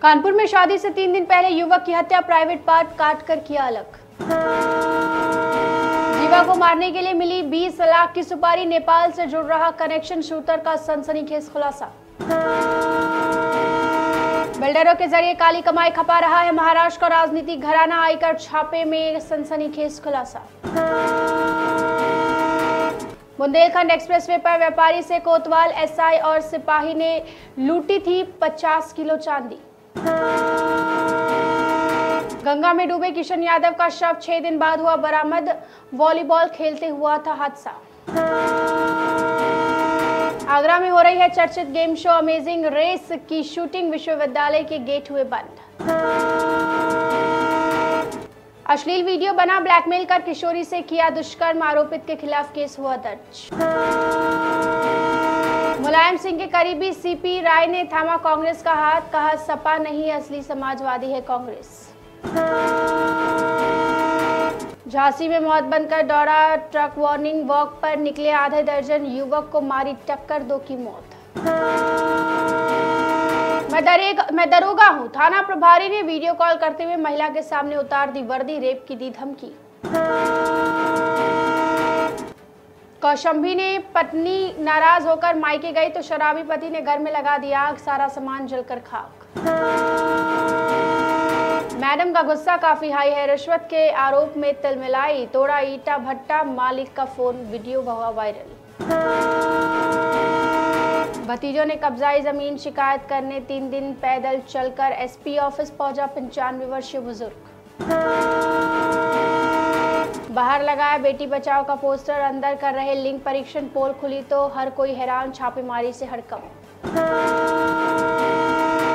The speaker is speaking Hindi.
कानपुर में शादी से 3 दिन पहले युवक की हत्या, प्राइवेट पार्ट काटकर किया अलग। जीवा को मारने के लिए मिली 20 लाख की सुपारी, नेपाल से जुड़ रहा कनेक्शन शूटर का सनसनीखेज खुलासा। बिल्डरों के जरिए काली कमाई खपा रहा है महाराष्ट्र का राजनीतिक घराना, आयकर छापे में सनसनीखेज खुलासा। बुंदेलखंड एक्सप्रेसवे पर व्यापारी से कोतवाल एसआई और सिपाही ने लूटी थी 50 किलो चांदी। गंगा में डूबे किशन यादव का शव 6 दिन बाद हुआ बरामद, वॉलीबॉल खेलते हुआ था हादसा। आगरा में हो रही है चर्चित गेम शो अमेजिंग रेस की शूटिंग, विश्वविद्यालय के गेट हुए बंद। अश्लील वीडियो बना ब्लैकमेल कर किशोरी से किया दुष्कर्म, आरोपित के खिलाफ केस हुआ दर्ज। मुलायम सिंह के करीबी सीपी राय ने थामा कांग्रेस का हाथ, कहा सपा नहीं असली समाजवादी है कांग्रेस। झांसी में मौत बनकर दौड़ा ट्रक, वार्निंग वॉक पर निकले आधे दर्जन युवक को मारी टक्कर, 2 की मौत। मैं दरोगा हूं, थाना प्रभारी ने वीडियो कॉल करते हुए महिला के सामने उतार दी वर्दी, रेप की दी धमकी। कौशंबी ने पत्नी नाराज होकर मायके गई तो शराबी पति ने घर में लगा दिया आग, सारा सामान जलकर खाक। मैडम का गुस्सा काफी हाई है, रिश्वत के आरोप में तिलमिलाई, तोड़ा ईटा भट्टा, मालिक का फोन, वीडियो हुआ वायरल। भतीजों ने कब्जाई जमीन शिकायत करने 3 दिन पैदल चलकर एसपी ऑफिस पहुंचा 95 वर्षीय बुजुर्ग। बाहर लगाया बेटी बचाओ का पोस्टर, अंदर कर रहे लिंग परीक्षण, पोल खुली तो हर कोई हैरान, छापेमारी से हड़कंप।